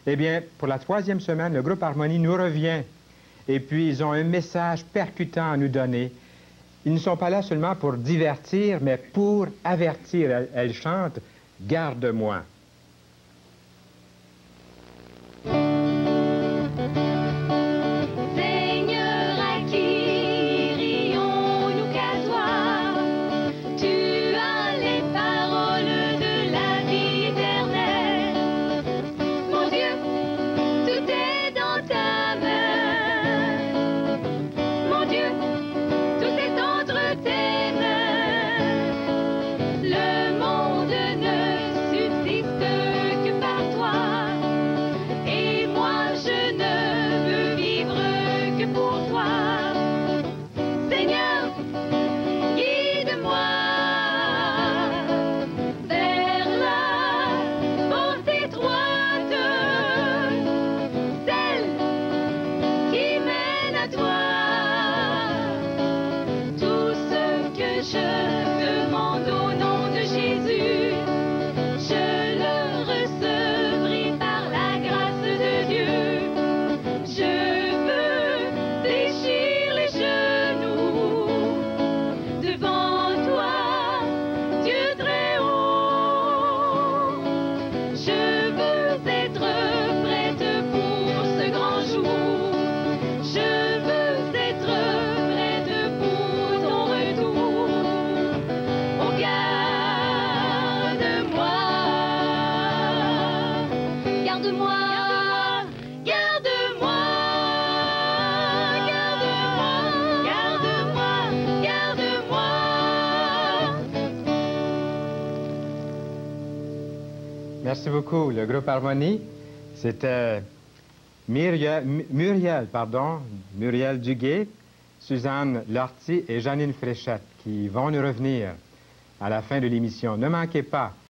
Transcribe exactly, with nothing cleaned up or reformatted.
Eh bien, pour la troisième semaine, le groupe Harmonie nous revient. Et puis, ils ont un message percutant à nous donner. Ils ne sont pas là seulement pour divertir, mais pour avertir. Elle, elle chante « Garde-moi ». Garde-moi, garde-moi, garde-moi, garde-moi, garde-moi. Merci beaucoup. Le groupe Harmonie, c'était Muriel, Muriel, pardon, Muriel Duguay, Suzanne Lortie et Janine Fréchette qui vont nous revenir à la fin de l'émission. Ne manquez pas.